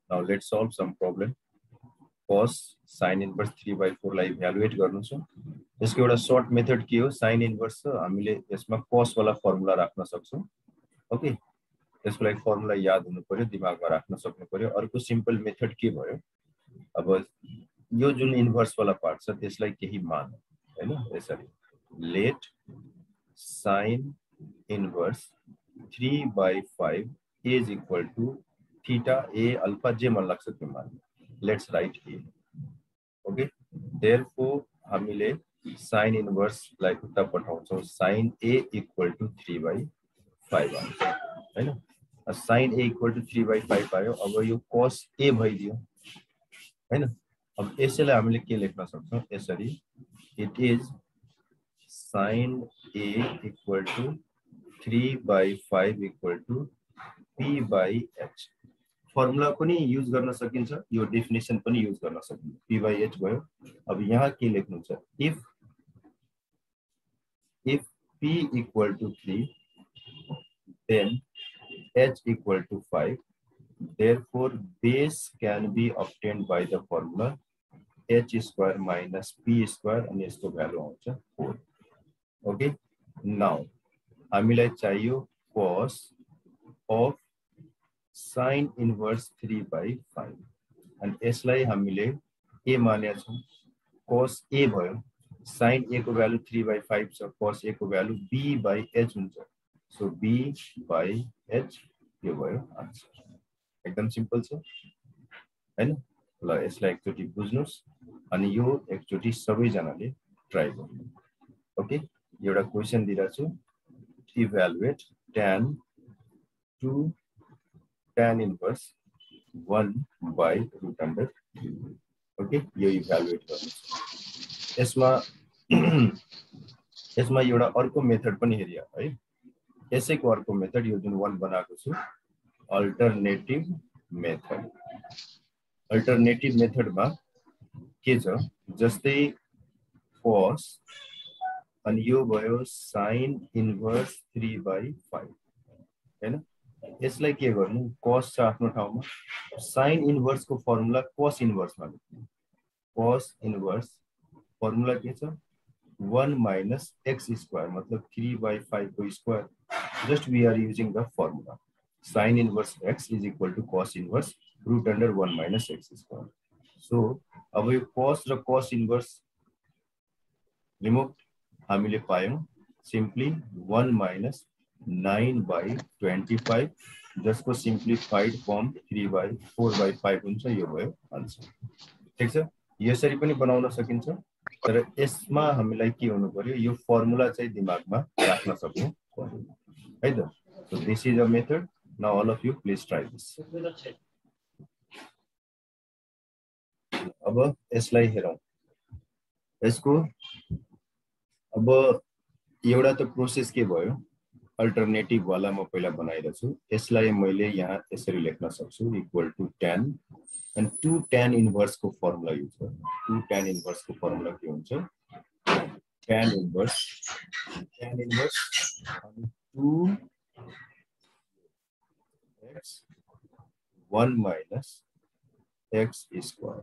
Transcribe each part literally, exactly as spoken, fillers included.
Now let's solve some problem. Cos sin inverse three by four लाई evaluate गर्नु छ। यसको एउटा सर्ट मेथड के हो, sin इन्भर्स छ, हामीले यसमा cos वाला फर्मुला राख्न सक्छौं। ओके, त्यसको लागि फर्मुला याद हुनु पर्यो, दिमागमा राख्न सक्नु पर्यो। अर्को सिम्पल मेथड के भयो, अब यो जुन इन्भर्स वाला पार्ट छ त्यसलाई केही मान हैन, यसरी let sin inverse three by five is equal to theta a alpha j मन लाग्छ त्यो मान। Let's write here. Okay, therefore हामीले sin inverse लाई उता पठाउँछौं, sin a equal to three by five आउँछ हैन। sin a equal to three by five आयो। अब यो cos a भइदियो हैन। अब यसैलाई हामीले के लेख्न सक्छौं, यसरी it is sin a equal to three by five equal to p by h। Formula पनि युज गर्न सकिन्छ, यो डेफिनेसन पनि युज गर्न सकिन्छ। p by h भयो। अब यहाँ के लेख्नु छ, if if p equal to three then h equal to five, therefore base can be obtained by the formula h square minus p square and यसको भ्यालु आउँछ four। ओके, नाउ हामीलाई चाहियो cos of sin inverse three by five and यसलाई हामीले a मानेका छौं। cos a भयो, sin a को भ्यालु three by five छ, cos a को भ्यालु b by h हुन्छ। सो b by h यो भयो आन्सर। एकदम सिम्पल छ हैन। ल यसलाई एकचोटी बुझ्नुस् अनि यो एकचोटी सबै जनाले ट्राई गर्नु। ओके, एउटा क्वेशन दिरा छु, evaluate tan two tan inverse one by root under three। Okay, यो इभ्यालुएट गर्नुस्। यसमा यसमा एउटा अर्को मेथड पनि हेरिया है। यसैको अर्को मेथड यो जुन one बनाएको छु, अल्टरनेटिभ मेथड। अल्टरनेटिभ मेथडमा के छ, जस्तै cos अनि यो भयो sin inverse three by five हैन। यसलाई के गर्नु, cos छ आफ्नो ठाउँमा, sin इन्भर्स को फर्मुला cos इन्भर्स मा लेख्नु। cos इन्भर्स फर्मुला के छ, one minus x square मतलब three by five को square. Just we are using the formula sin inverse x is equal to cos inverse root under one minus x square। So अब यो cos र cos inverse remove हामीले पायौं simply one minus nine by twenty-five, जसको simplified form three by four by five हुन्छ। यो भयो answer. ठीक छ, यसरी पनि बनाउन सकिन्छ, तर यसमा हामीलाई के हुनु पर्यो, यो फर्मुला चाहिँ दिमागमा राख्न सक्नु पर्यो है त। So this is a method. Now all of you please try this. अब यसलाई हेरौं। यसको अब एउटा त प्रोसेस के भयो, अल्टरनेटिभ वाला म पहिला बनाइरहेको छु। यसलाई मैले यहाँ यसरी लेख्न सक्छु, equal to tan and two tan inverse को फर्मुला युज गर्नु। two tan इन्भर्स को फर्मुला के हुन्छ, tan inverse tan inverse two x one minus x square।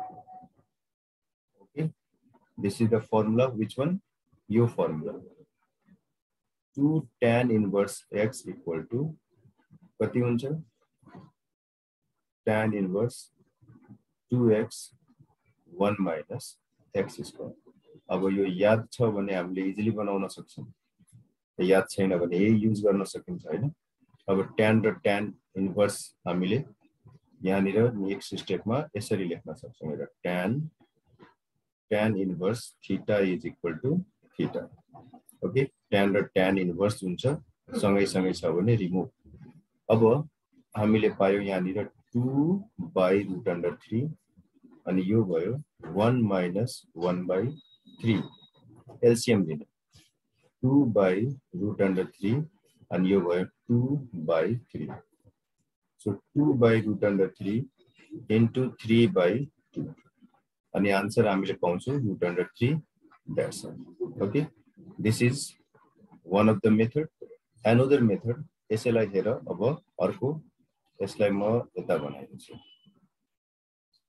Okay, this is the formula, which one, your formula two tan inverse x equal to कति हुन्छ, tan inverse two x one minus x square। अब यो याद छ भने हामीले easily बनाउन सक्छौं, याद छैन भने यही युज गर्न सकिन्छ हैन। अब tan र tan इन्भर्स हामीले यहाँनिर नेक्स्ट स्टेपमा यसरी लेख्न सक्छौं, एउटा tan tan inverse theta is equal to theta. Okay, tan र tan इन्भर्स हुन्छ, सँगै सँगै छ भने रिमुभ। अब हामीले पायौ यहाँनिर two by root under three अनि यो भयो one minus one by three। LCM दिनु, two by root under three अनि यो भयो two by three। So two by root under three into three by two अनि आन्सर हामीले पाउँछौं root under three that's all। Okay, this is one of the method। Another method, यसैलाई हेर। अब अर्को, यसलाई म यता बनाइदिन्छु।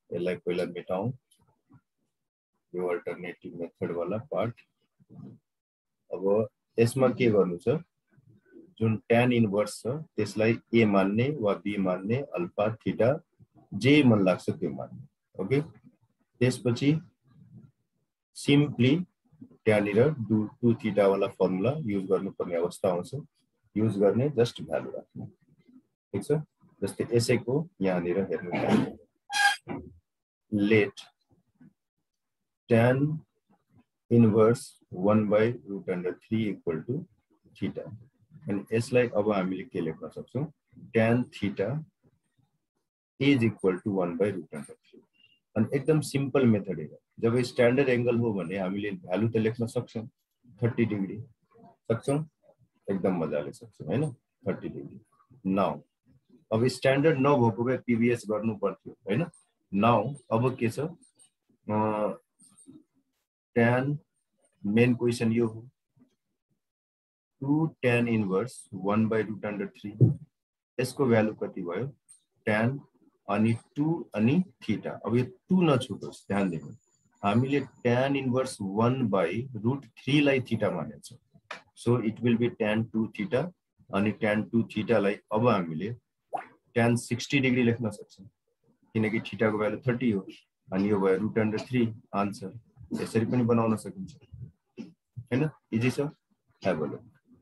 यसलाई पहिला मेटाउँ यो अल्टरनेटिभ मेथड वाला पार्ट। अब यसमा के गर्नु छ जुन tan इन्भर्स छ त्यसलाई a मान्ने वा b मान्ने अल्फा थीटा जे मन लाग्छ त्यो मान्ने। ओके त्यसपछि सिम्पली त्यहाँनिर टू थीटा वाला फर्मुला युज गर्नुपर्ने अवस्था आउँछ। युज गर्ने जस्ट भ्यालु राख्नु ठीक छ। जस्तै यसैको यहाँनिर हेर्नु let tan inverse one by root under three equal to theta अनि यसलाई अब हामीले के लेख्न सक्छौं tan theta is equal to one by root under three. अनि एकदम सिम्पल मेथड हो। जब स्ट्यान्डर्ड एंगल हो भने हामीले भ्यालु त लेख्न सक्छौं थर्टी डिग्री सक्छौं एकदम मजाले सक्छौं हैन थर्टी डिग्री। नाउ अब स्ट्यान्डर्ड नभएको भए पीवीएस गर्नु पर्थ्यो हैन। नाउ अब के छ tan मेन क्वेशन यो हो two tan inverse one by root under three यसको भ्यालु कति भयो tan अनि टू अनि थीटा। अब यो टू नछुटोस् ध्यान दिनु हामीले tan inverse one by root three लाई थीटा मानेछ। So it will be tan two theta अनि tan टू थीटा लाई अब हामीले tan सिक्सटी डिग्री लेख्न सक्छौं किनकि थीटा को भ्यालु थर्टी हो अनि यो भयो रुट अन्डर थ्री आन्सर। यसरी पनि बनाउन सकिन्छ हैन इजी छ। Have a look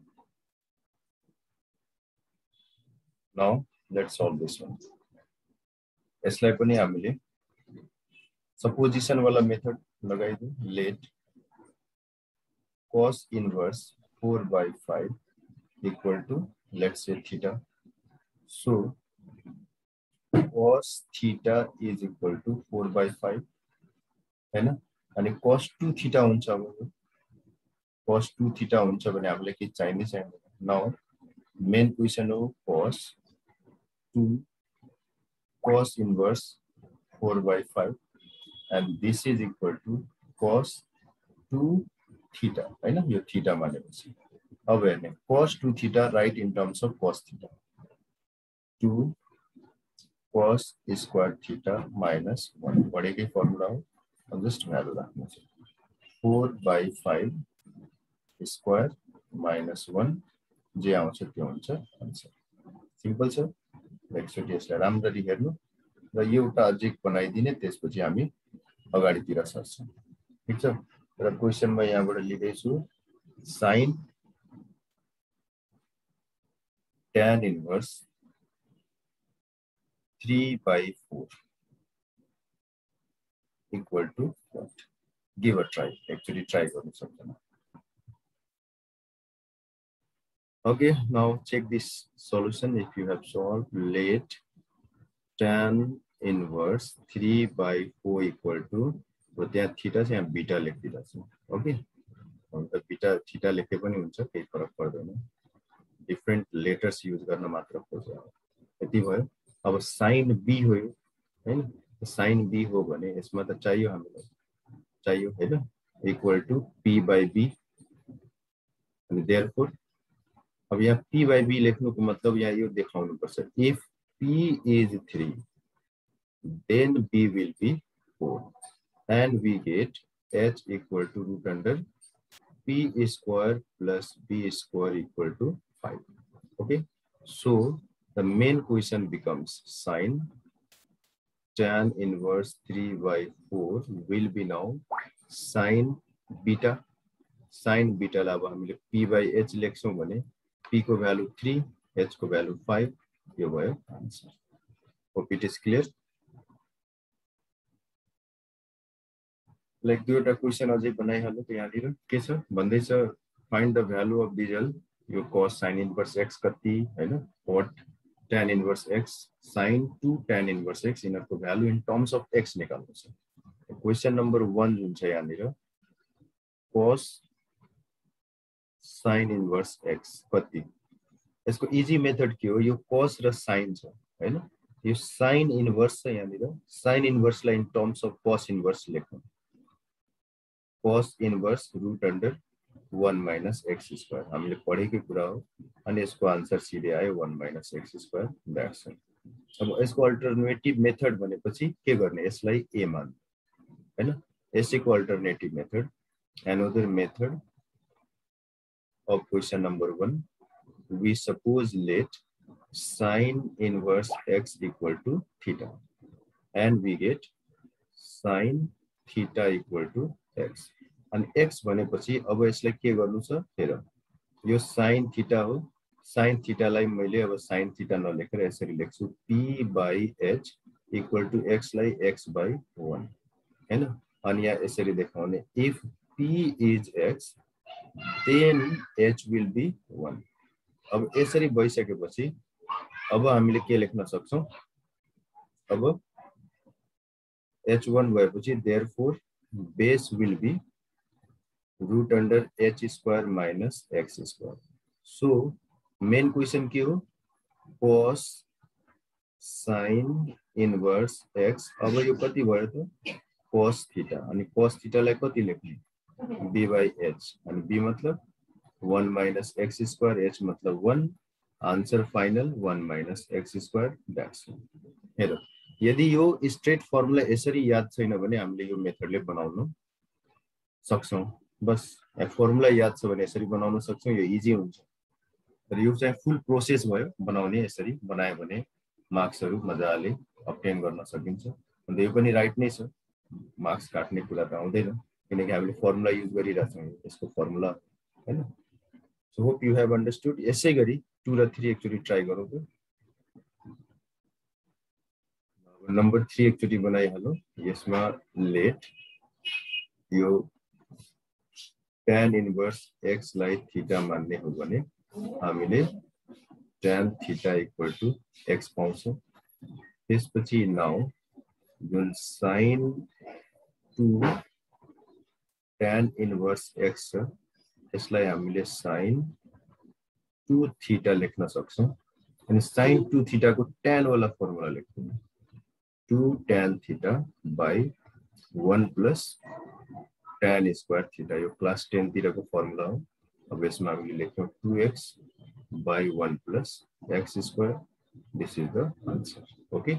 now let's solve this one. यसलाई पनि हामीले सपोजिसन वाला मेथड लगाइदिउँ। Let cos inverse four by five equal to let's say theta. So cos theta is equal to four by five हैन अनि cos two theta हुन्छ। अब cos two theta हुन्छ भने हामीले के चाहिने छैन। नाउ मेन क्वेशन हो cos two cos inverse four by five and this is equal to cos two theta हैन यो थीटा मानेपछि। अब हेर्ने cos two theta right in terms of cos theta two cos square theta minus one पढेकै formula हो। अब just value राख्नु छ four by five square minus one जे आउँछ त्यो हुन्छ आन्सर। सिम्पल छ। एकचोटि यसलाई राम्ररी हेर्नु र एउटा अझै बनाइदिने त्यसपछि हामी अगाडितिर सर्छौं ठीक छ। र क्वेशनमा यहाँबाट लिँदैछु sin tan inverse three by four equal to what give a try. Actually try गर्नु सक्दैन। Okay, now check this solution. If you have solved let tan inverse three by four equal to तो त्यहाँ theta चाहिँ beta लेखिदिदा छ। Okay अन्त beta theta लेखे पनि हुन्छ केही फरक पर्दैन। डिफरेंट लेटर्स युज गर्न मात्र खोज यति भयो। अब sin b हो यो हैन sin b हो भने यसमा त चाहियो हामीलाई चाहियो हैन equal to p by b अनि देयरफोर अब यहाँ p by b लेख्नुको मतलब यहाँ यो देखाउनु पर्छ if p is three then b will be four and we get h equal to root under p square plus b square equal to five. Okay, so the main question becomes sin tan inverse three by फोर will be now sin beta. sin beta ला अब हामीले p by h लेख्छौं भने p को value three h को value five यो भयो आन्सर। Hope it is clear. Like दुईवटा क्वेशन अझै बनाइहाल्नु त यहाँनिर के छ भन्दैछ find the value of these यो cos sin इन्भर्स x कति हैन what tan inverse x sin two tan inverse x यिनीहरुको भ्यालु इन टर्म्स अफ x निकाल्नु छ। क्वेशन नम्बर वन जुन छ यहाँनिर cos sin इन्भर्स x कति यसको इजी मेथड के हो यो cos र sin छ हैन यो sin इन्भर्स छ यहाँनिर sin इन्भर्स लाई in terms of cos inverse लेख्नु cos inverse root under one minus x square हामीले पढेकै कुरा हो अनि यसको आन्सर सिधै आयो one minus x square that's it. अब यसको अल्टरनेटिभ मेथड भनेपछि के गर्ने, यसलाई ए मान हैन, यसैको alternative method another method of question number one, we suppose let sine inverse x equal to theta and we get sine theta equal to x and x भनेपछि अब यसलाई के गर्नु छ हेर, यो sin theta हो, sin theta लाई मैले अब sin theta नलेखेर यसरी लेख्छु p by h equal to x लाई x by one हैन, अनि यहाँ यसरी देखाउने if p is x then h will be one। अब यसरी भइसकेपछि अब हामीले के लेख्न सक्छौं, अब h one भएपछि therefore base will be root under h square minus x square। so main question के हो, cos sin inverse x, अब यो कति भयो त cos theta अनि cos theta लाई कति लेख्ने b by h अनि b मतलब one minus x square, h मतलब one, answer final one minus x square that's all। हेर यदि यो स्ट्रेट फर्मुला यसरी याद छैन भने हामीले यो मेथडले बनाउन सक्छौं, बस फर्मुला याद छ भने यसरी बनाउन सक्छौं, यो इजी हुन्छ। तर यो चाहिँ फुल प्रोसेस भयो बनाउने, यसरी बनायो भने मार्क्सहरु मजाले अब्टेन गर्न सकिन्छ। अनि यो पनि राइट नै छ, मार्क्स काट्ने कुरा त आउँदैन किनकि हामीले फर्मुला युज गरिरहेछौं यसको फर्मुला हैन। So hope you have understood. यसै गरी two र three एकचोटी ट्राई गरौँ त। नम्बर three एकचोटी बनाइहालौं, यसमा लेट यो tan इन्भर्स x लाई थीटा मान्ने हो भने हामीले tan theta equal to x पाउँछौं। त्यसपछि नाउ जुन sin two tan inverse x छ यसलाई हामीले sin टू थीटा लेख्न सक्छौं अनि sin टू थीटा को tan वाला फर्मुला लेख्छौं two tan theta by one plus tan square theta, यो क्लास ten तिरको फर्मुला हो। अब यसमा हामीले लेख्छौं two x by one plus x square, this is the answer। okay,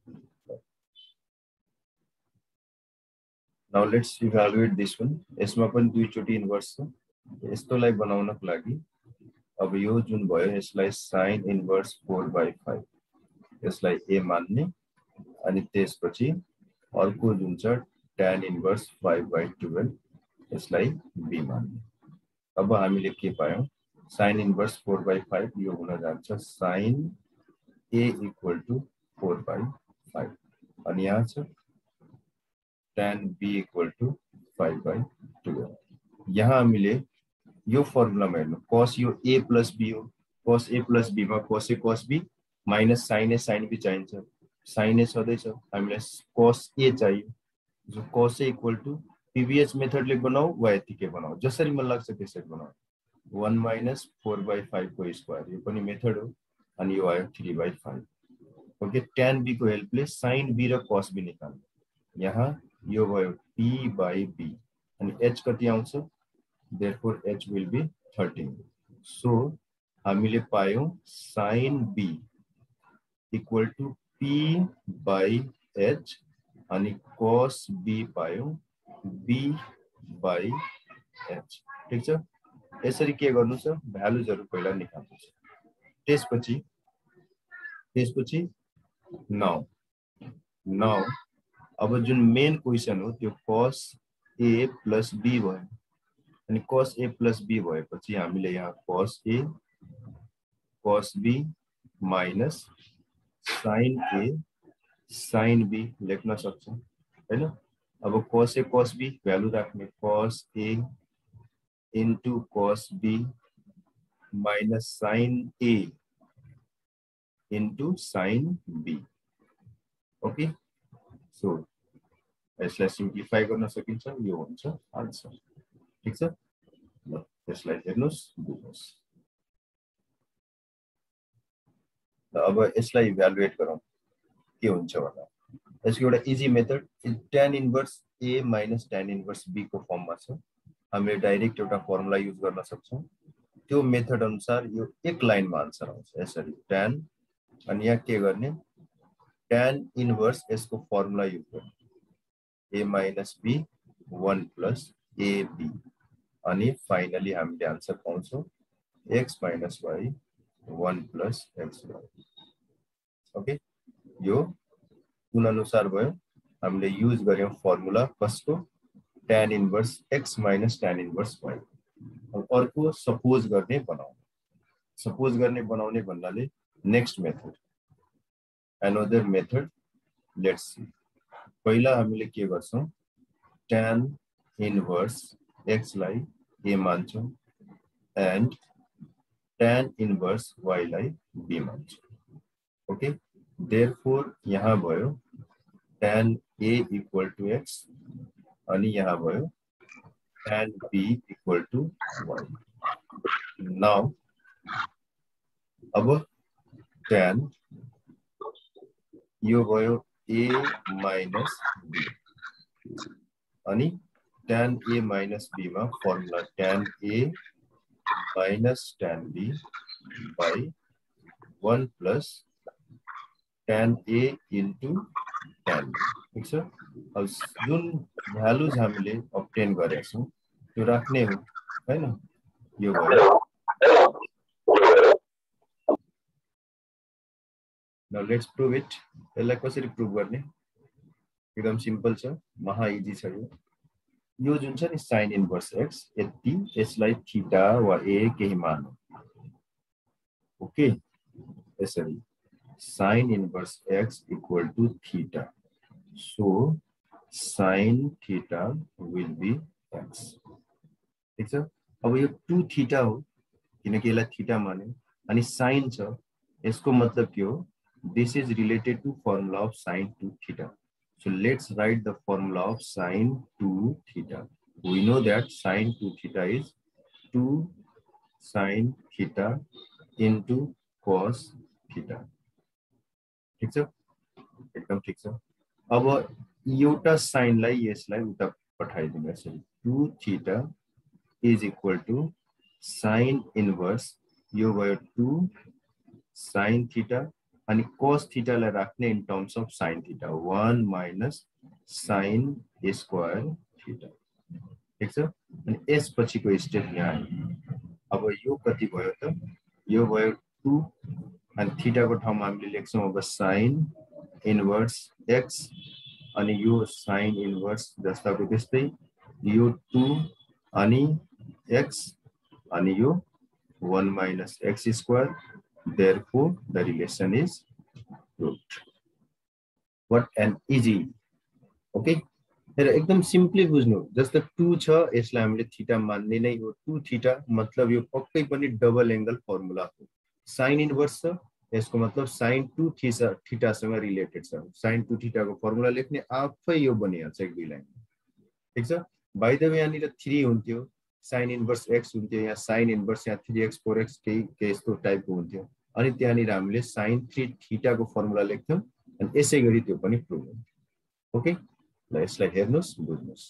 now let's evaluate this one। यसमा पनि दुई चोटी इन्भर्स छ, यस्तोलाई बनाउनको लागि अब यो जुन भयो यसलाई sin inverse four by five यसलाई a मान्ने अनि त्यसपछि अर्को जुन छ tan inverse five by twelve यसलाई b मान्ने। अब हामीले के पायौं, sin inverse four by five यो हुन जान्छ sin a equal to four by five अनि यहाँ छ tan b equal to five by twelve। यहाँ हामीले यो फर्मुलामा हेर्नु cos यो a plus b हो, cos a plus b मा cos a cos b minus sin a sin b चाहिन्छ, sin a सधैं छ, हामीलाई cos a चाहियो, जो cos a equal to pvh मेथडले बनाऊ वा यतिकै बनाऊ, जसरी मन लाग्छ त्यसरी बनाऊ। one minus four by five को स्क्वायर यो पनि मेथड हो अनि यो आयो three by five। Okay, tan b को हेल्पले sin b र cos b निकाल्नु, यहाँ यो भयो p by b अनि h कति आउँछ, therefore h will be thirteen। so हामीले पायौं sin b equal to p by h अनि cos b पायौं b by h। ठीक छ, यसरी के गर्नु छ, भ्यालुजहरु पहिला निकाल्नु छ, त्यसपछि त्यसपछि नाउ नाउ अब जुन मेन क्वेशन हो त्यो cos a plus b भयो अनि cos a plus b भएपछि हामीले यहाँ cos a cos b minus sin a sin b लेख्न सक्छौं हैन। अब cos a cos b value राख्ने cos a into cos b minus sin a into sin b। Okay, so यसलाई simplify गर्न सकिन्छ, यो हुन्छ आन्सर। ठीक छ, ल यसलाई हेर्नुस् बुझ्नुस्। अब यसलाई इभ्यालुएट गरौँ के हुन्छ भन्दा यसको एउटा easy method tan inverse a minus tan inverse b को फर्ममा छ, हामीले डाइरेक्ट एउटा फर्मुला युज गर्न सक्छौं। त्यो मेथड अनुसार यो एक लाइनमा आन्सर आउँछ यसरी tan अनि यहाँ के गर्ने tan इनवर्स यसको फर्मुला युज गर्नु a minus b one plus ab अनि फाइनली हामीले आन्सर पाउँछौं x minus y one plus xy. Okay, यो कुन अनुसार भयो हामीले युज गर्यौं फर्मुला कसको tan inverse x minus tan inverse y. अब अर्को सपोज गर्ने बनाउने सपोज गर्ने बनाउने भन्नाले next method another method let's see. पहिला हामीले के गर्छौं tan इनवर्स x लाई a मान्छौं एन्ड tan इनवर्स y लाई b मान्छौं. ओके, देयरफोर यहाँ भयो tan a equal to x अनि यहाँ भयो tan b equal to y. Now अब tan यो भयो a minus b अनि tan a minus b मा formula tan a minus tan b by one plus tan a into tan b. ठीक छ. अब जुन भ्यालुज हामीले obtain गरेका छौं त्यो राख्ने हो हैन. यो भयो. Now let's prove it. यसलाई कसरी प्रुभ गर्ने एकदम सिम्पल छ, महा इजी छ. यो यो जुन छ नि sin इन्भर्स x यति यसलाई थीटा वा a केही मानौ. ओके, यसरी sin inverse x equal to theta. So sin theta will be x. ठीक छ. अब यो टू थीटा हो किनकि यसलाई थीटा मान्यो अनि sin छ यसको मतलब के हो this is related to formula of sin two theta. So let's write the formula of sin two theta. We know that sin two theta is two sin theta into cos theta. ठीक छ, एकदम ठीक छ. अब एउटा sin लाई यसलाई उता पठाइदिनु यसरी two theta is equal to sin inverse यो भयो two sin theta अनि cos theta लाई राख्ने in terms of sin theta one minus sin a square theta. ठीक छ. अनि यस पछिको स्टेप यहाँ आयो. अब यो कति भयो त यो भयो two अनि थीटा को ठाउँमा हामीले लेख्छौं अब sin इन्भर्स x अनि यो sin इन्भर्स जस्ताको त्यस्तै यो two अनि x अनि यो one minus x square. Therefore, the relation is proved. What an easy. Okay. हेर एकदम सिम्पली बुझ्नु. जस्तो two छ यसलाई हामीले थीटा मान्ने नै हो. two थीटा मतलब यो पक्कै पनि डबल एंगल फर्मुला हो. sin इन्भर्स छ यसको मतलब sin two थीटा थीटा सँग रिलेटेड छ. sin two थीटा को फर्मुला लेख्ने आफै यो बनिहाल्छ एक दुई लाइन. ठीक छ. बाइ द वे यहाँनिर three हुन्थ्यो sin इन्भर्स x हुन्थ्यो यहाँ sin इन्भर्स यहाँ three x four x केही यस्तो टाइपको हुन्थ्यो अनि त्यहाँनिर हामीले sin three थीटा को फर्मुला लेख्थ्यौं अनि यसै गरी त्यो पनि प्रुभ हुन्थ्यो. ओके, ल यसलाई हेर्नुस् बुझ्नुस्.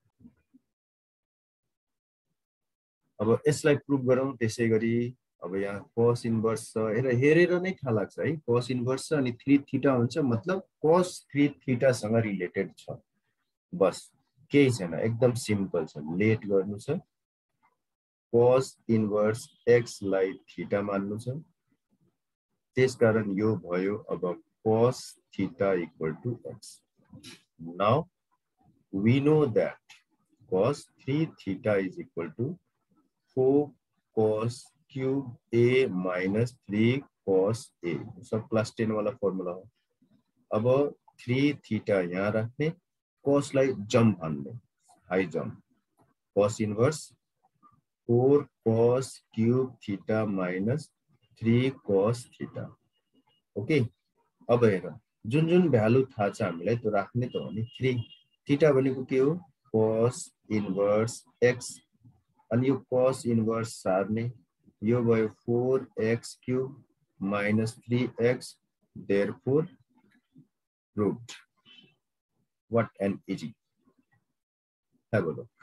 अब यसलाई प्रुभ गरौँ त्यसै गरी. अब यहाँ cos इन्भर्स छ हेर हेरेर नै थाहा लाग्छ है. cos इन्भर्स छ अनि three थीटा हुन्छ मतलब cos three थीटा सँग रिलेटेड छ. बस केही छैन, एकदम सिम्पल छ. लेट गर्नु छ cos इन्भर्स x लाई थीटा मान्नु छ त्यसकारण यो भयो अब cos theta equal to x. Now we know that cos three theta is equal to four cos cube a minus three cos a. सब plus ten वाला फॉर्मूला हो. अब three theta यहाँ राख्ने cos लाई जम्प हान्ने high jump cos inverse four cos cube theta minus three cos theta. Okay, अब हेर जुन जुन भ्यालु थाहा छ हामीलाई त्यो राख्ने त हो नि. three थीटा भनेको के हो cos इन्भर्स x अनि यो cos इन्भर्स सार्ने यो भयो four x cube minus three x. Therefore proved. What an easy. Have a look.